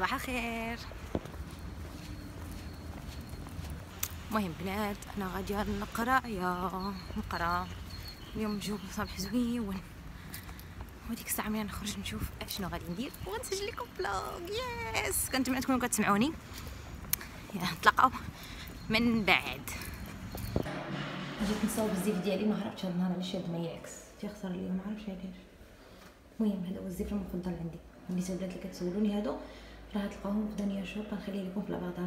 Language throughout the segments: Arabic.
صباح الخير. المهم بنات انا غاديه نقرا اليوم جو صباح زوين، وديك الساعه ملي نخرج نشوف اشنو غادي ندير ونسجل لكم فلوغ. يس كنتمنى تكونوا كتسمعوني. نتلاقاو من بعد. جيت نصاوب الزيت ديالي، ما عرفتش هاد النهار علاش هاد ما يعكس تيخسر ليا، ما عرفتش علاش. المهم هذا هو الزيت المفضل عندي. النساء البنات اللي كتسولوني هادو راه تلقاوهم في دنيا شوب، غنخليه لكم في لاباطان.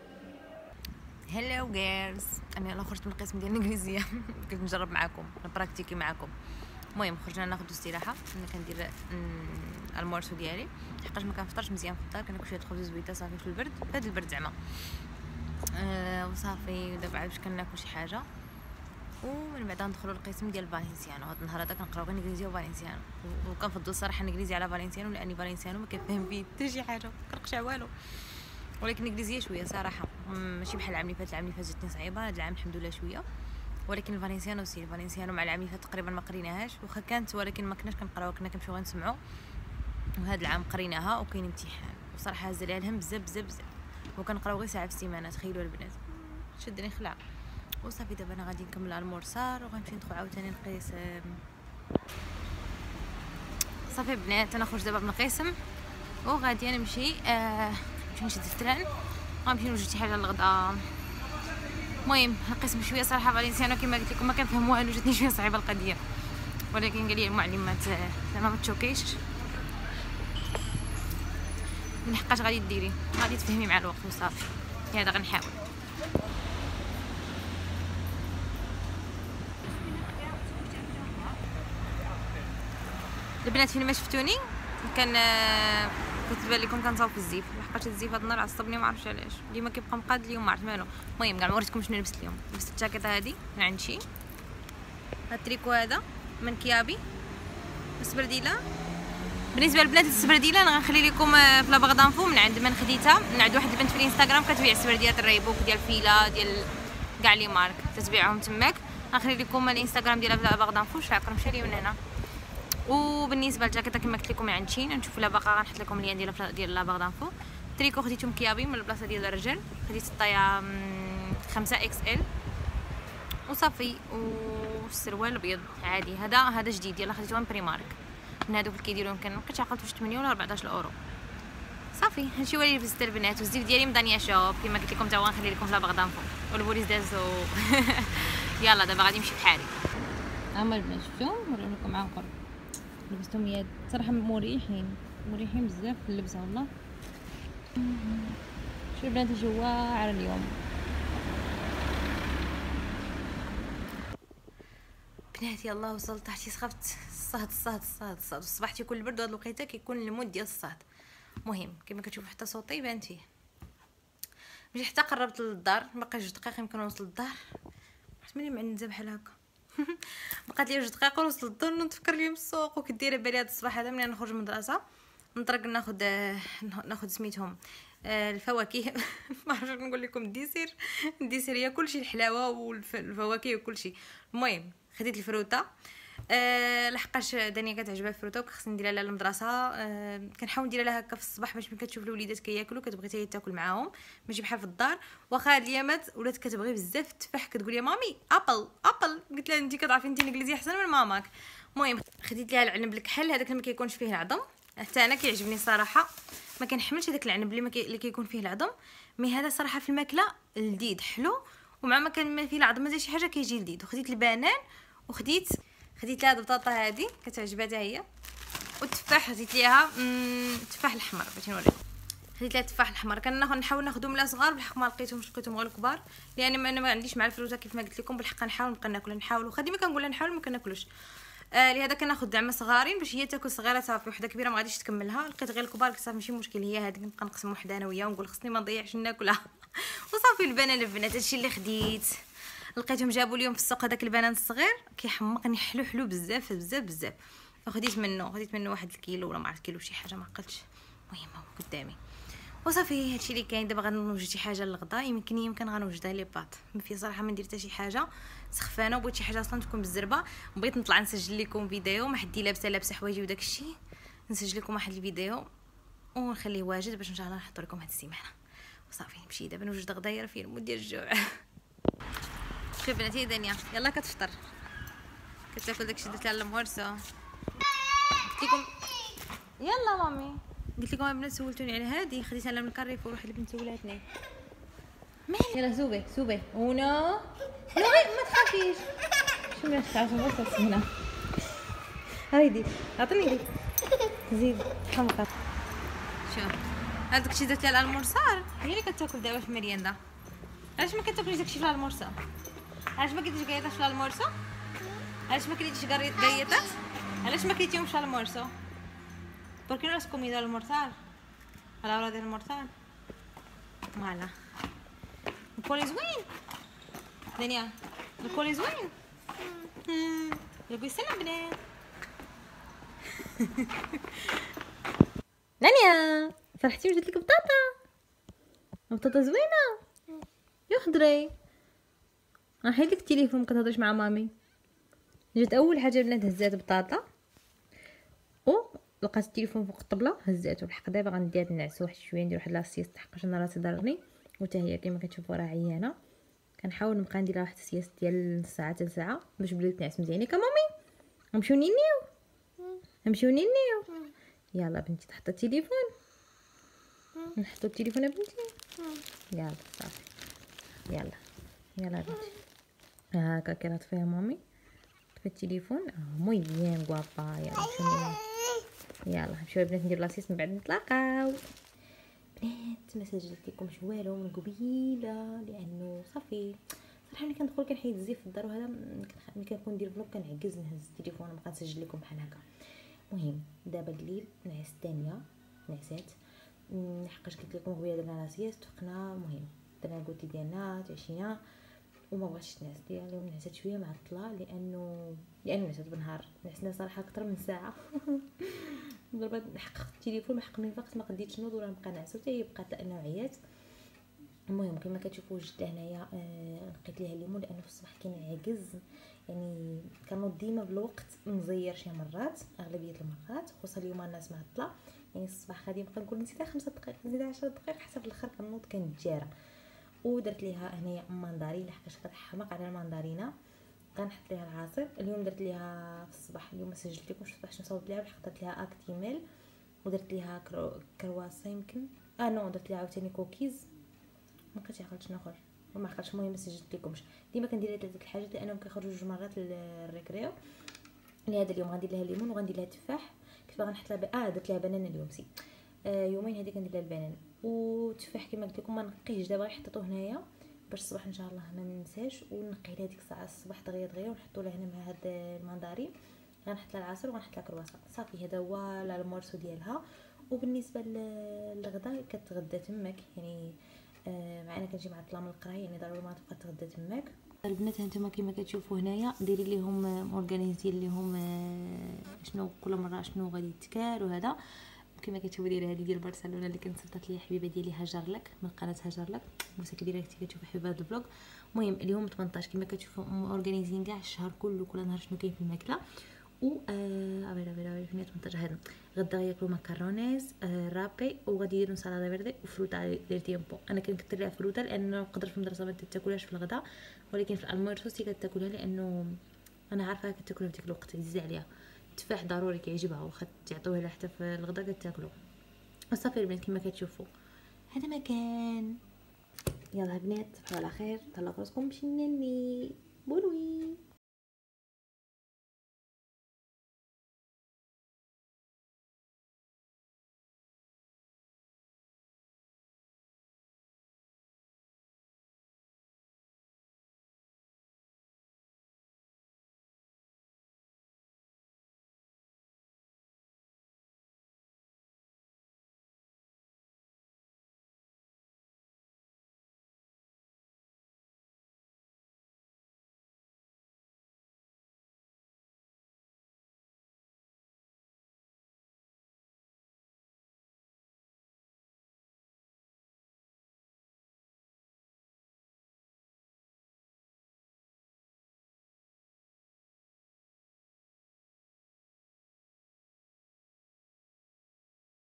هلو جيرلز، انا يلاه خرجت من القسم ديال الانجليزيه كنت نجرب معكم نبراكتيكي معكم. المهم خرجنا ناخذ استراحه، انا كندير المورسو ديالي حقاش ما كنفطرش مزيان في الدار، كناكل شويه خبز زويته صافي في البرد، في هذا البرد زعما وصافي. دابا عاد باش كناكل شي حاجه ومن بعد ندخلوا للقسم ديال فالنسيانو. هذا النهار هذا كنقراو غير انجليزيه وفالنسيانو، وكنفضل الصراحه الانجليزيه على فالنسيانو، لاني فالنسيانو ما كنفهم فيه حتى شي حاجه، ما كنقشع والو، ولكن الانجليزيه شويه صراحه ماشي بحال العام اللي فات. العام اللي فات جاتني صعيبه، هذا العام الحمد لله شويه، ولكن الفالنسيانو الفالنسيانو مع العام اللي فات تقريبا ما قريناهاش، واخا كانت ولكن ما كناش كنقراوها، كنا كنمشيو غنسمعوا. وهذا العام قريناها وكاين امتحان، وصراحه هز ليها الهم بزاف بزاف بزاف، وكنقراو غير ساعه في السيمانه. تخيلوا البنات شدني خلع. وصافي دابا انا غادي نكمل المرسار وغنمشي ندخل عاوتاني القسم. صافي بنات انا خرجت دابا من القسم وغادي نمشي نشد التران، غنمشي نوجد شي حاجه للغدا. المهم القسم شويه صراحه فالنسيانو كما قلت لكم ما كنفهم والو، جاتني شويه صعيبه القضيه، ولكن قال لي المعلمات زعما ما تشوكيش، من حقاش غادي ديري غادي تفهمي مع الوقت وصافي. هذا غنحاول. البنات فين ما شفتوني كنت تبان لكم كنصاوب في الزيف، لحقاش الزيف هاد النهار عصبني ما عرفتش علاش، ديما كيبقى مقاد اليوم ما عرفت مالو. المهم كاع ما وريتكم شنو لبست اليوم. لبست الجاكيطه هادي من عند شي، هاد التريكو هذا من كيابي، السبرديله. بالنسبه للبنات السبرديله انا غنخلي لكم في لاباغ دانفو من عند من خديتها، من عند واحد البنت في الانستغرام كتبيع السبرديات الريبوك ديال فيلا ديال كاع لي مارك تتبيعهم تماك. غنخلي لكم الانستغرام ديالها في لاباغ دانفو، شراكم مشاري من هنا. وبالنسبه للجاكيطه كما قلت لكم من عند شين، نشوف الا باقا غنحط لكم اللين ديال لاباغ دانفو. تريكو خديتو مكيابي من البلاصه ديال الرجال، خديت الطايه 5 اكس ال وصافي. والسروال الابيض عادي هذا جديد، يلا خديته من بريمارك، من هذوك اللي كيديروا يمكن ما بقيتش عقلت واش 8 ولا 14 اورو. صافي هادشي هو اللي لبست البنات. والزيف ديالي من دانيا شوب كما قلت لكم، تا هو غنخلي لكم في لاباغ دانفو. والبوليس دازو يلا دابا غادي نمشي بحالي. هما البنات شفتو نوريهم لكم عن قرب، لبستهم يد صراحه مريحين بزاف في اللبسه والله. شوفوا البنات جواعر اليوم. بناتي يلاه وصلت تحتي، سخفت الصهد الصباح تيكون البرد، وهاد الوقيته كيكون المود ديال الصهد. المهم كما كتشوفوا حتى صوتي يبان فيه. ملي حتى قربت للدار بقى 2 دقائق يمكن نوصل للدار، حيت ملي معنزه بحال هكا بقات لي 2 دقائق ونوصل للدار. نتفكر اليوم السوق وكدير بالي هذا الصباح هذا ملي نخرج من المدرسه نطرق ناخذ سميتهم الفواكه ما عرفتش نقول لكم الديسير هي كلشي، الحلاوه والفواكه وكلشي. المهم خديت الفروته لحقاش دانيا كتعجبها الفروته وخصني نديرها لها للمدرسه. كنحاول نديرها لها هكا في الصباح باش ملي كتشوف الوليدات كياكلوا كتبغي حتى هي تاكل معاهم، ماشي بحال في الدار. واخا هاد الايامات ولات كتبغي بزاف التفاح، كتقول لي مامي ابل قلت لها انت كتعرفي انت الانجليزيه احسن من ماماك. المهم خديت لها العنب الكحل، هذاك اللي ما كيكونش فيه العظم، حتى انا كيعجبني الصراحه، ما كنحملش هذاك العنب اللي كيكون فيه العظم، مي هذا صراحه في الماكله لذيذ حلو، ومع ما كان ما فيه العظم حتى شي حاجه كيجي لذيذ. وخديت البنان وخديت لها البطاطا هذه كتعجبها حتى هي، والتفاح خديت ليها التفاح الاحمر بغيت نوريكم. خديت لها التفاح الاحمر، كنحاول ناخذهم لا صغار، بالحق ما لقيتهم غير كبار، لان انا ما عنديش مع الفروته كيف ما قلت لكم. بالحق نحاول نبقى ناكل وخا ديما كنقول نحاول ما كناكلوش. لهذا كناخذ زعما صغارين باش هي تاكل صغيره صافي، وحده كبيره ما غاديش تكملها. لقيت غير الكبار صافي ماشي مشكل، هي هذيك نبقى نقسم وحده انا وياها ونقول خصني ما نضيعش ناكلها وصافي. البنان البنات هادشي اللي خديت. لقيتهم جابوا اليوم في السوق هذاك البنان الصغير كيحمقني حلو بزاف بزاف بزاف، وخديت منه 1 الكيلو ولا ما عرفت كيلو شي حاجه ما عقلتش. المهم هو قدامي وصافي. هادشي اللي كاين. دابا غنوجد شي حاجه للغدا، يمكن غنوجدها لي بات. ما في صراحه ما ندير حتى شي حاجه سخفانه، وبغيت شي حاجه اصلا تكون بالزربه. بغيت نطلع نسجل لكم فيديو ما حدي لابسه حوايجي وداك الشيء، نسجل لكم واحد الفيديو ونخليه واجد باش ان شاء الله نحط لكم هاد السيمانه. وصافي نمشي دابا نوجد غدايه في المود ديال الجوع. شوف بناتي دنيا يلا كتفطر كتاكل داكشي درت لها المورسو. قلت لكم يلا مامي، قلت لكم البنات سولتوني على هادي خديتها لها من الكاريفور، واحد البنت سولاتني يلا زوبي زوبي ونو نوغي ما تخافيش. شو ماشي تعرف بس هنا هايدي عطيني دي زيد حمقى. شوف هذاك الشيء درت لها المرصار هي اللي كتاكل دابا في المرياندا. علاش ما كتاكليش داكشي في المرصا؟ علاش ما كليتيش قيطات في المرصا؟ علاش ما كليتيش قيطات؟ علاش ما كليتيهمش في المرصا؟ بركي راسكم يدير المرصار على ورا ديال المرصار. فوالا الكولي زوين دنيا، الكولي زوين. يقول سلام بنات. دنيا فرحتي وجدت لك بطاطا زوينه. يخضري نحيد لك التليفون، ما كتهضريش مع مامي. جات اول حاجه البنات هزات بطاطا و لقات التليفون فوق الطبله هزاتو. الحق دابا غندير نعس واحد شويه، ندير واحد لاسيست حقاش انا راسي ضرني وتا هي كما كتشوفوا راه عيانه. كنحاول نبقى ندير واحد السياست ديال نص ساعه حتى ساعه باش بدات تنعس مزيان. ياك مامي نمشيو نينيو نمشيو نينيو. يلا بنتي تحط التليفون، نحطو التليفون يا بنتي. يلا صافي يلا يلا بنتي هاكا كي فيها مامي في التليفون. موي بيان غوابا. يلا نمشيو يلا نمشيو البنات ندير لاسيس من بعد نتلاقاو. بنات ما سجلت لكمش والو من قبيله لانه صافي صراحه ملي كندخل كنحيد الزيف في الدار وهذا ملي كنكون ندير فلوق كنعجز نهز التليفون ونبقى نسجل لكم بحال هكا. المهم دابا الليل نعس الثانيه نعسات حقاش قلت لكم قبيله درنا لاسيس تفقنا. المهم درنا الكوتي ديالنا تعشينا وما بغيتش نعس اليوم. نعسات شويه معطله لانه نعسات بالنهار نعسنا صراحه اكثر من ساعه. ضربت نحقق التليفون ما حقني الوقت ما قديتش نوض ولا نبقى نعس حتى هي بقات لانه عيات. المهم كما كتشوفوا وجدت هنايا نقيت ليها الليمون لانه في الصباح كنعجز يعني كنوض ديما بالوقت مزير شي مرات اغلبيه المرات خصوصا اليوم الناس معطله يعني الصباح غادي نبقى نقول نسيت 5 دقائق نزيد 10 دقائق حتى في الاخر كنوض كنتجارى. ودرت ليها هنايا ماندارين لحقاش كتحمق على الماندارينه كنحط ليها العصير. اليوم درت ليها في الصباح اليوم ما سجلت لكمش في الصباح نصاوب ليها لحقت درت ليها اكتيميل ودرت ليها كرواسون يمكن نو درت ليها عاوتاني كوكيز ما كنتش عقلت شنو اخر وما عقلتش. المهم ما سجلت لكمش ديما كندير هاد الحاجات لانهم كيخرجوا جوج مرات للريكريو. لهذا اليوم غندير لها الليمون وغندير لها التفاح. كيف باغا نحط لها درت لها بنان اليوم سي يومين هذه كندير لها البنان والتفاح كما قلت لكم ما نقيهش دابا غيحطوه هنايا باش الصباح ان شاء الله ما ننساش ونقي لها ديك الساعه الصباح دغيا ونحطوا لها هنا مع هاد الماندارين. غنحط لها العسل وغنحط لها كرواسون صافي هذا هو المورسو ديالها. وبالنسبه للغدا كتغدى تماك يعني معنا كنجي مع الطلام القرايه يعني ضروري ما تبقى تغدى تماك. البنات هانتوما كما كتشوفوا هنايا ديري ليهم اورغانيزي ليهم شنو كل مره شنو غادي يتكال وهذا كما كتشوفوا دايره هذه ديال برشلونه اللي كنت صيفطت ليا حبيبه ديالي هاجر لك من قناه هاجر لك بوسه كبيره كنتي كتشوفوا حبيبه هذا الفلوق. المهم اليوم 18 كما كتشوفوا اورغانيزين كاع الشهر كله كل نهار شنو كاين في الماكله. و ابيض فين 18 هذا غدا غياكلوا ماكارونيز رابي وغادي يديروا سلطه فيردي وفروتا ديال تيمبو. انا كنكثر لها فروتا لانه نقدر في المدرسه ما تاكلهاش في الغداء ولكن في المورسو كتاكلها لانه انا عارفه كتاكلها في ديك الوقت عزيزه عليها. التفاح ضروري كيعجبها واخا تعطوه لها حتى في الغداء كتاكلو. وصافي البنات كما كتشوفوا هذا مكان. يلا البنات تصبحوا على خير تهلاو فراسكم بشي ناني بولوي.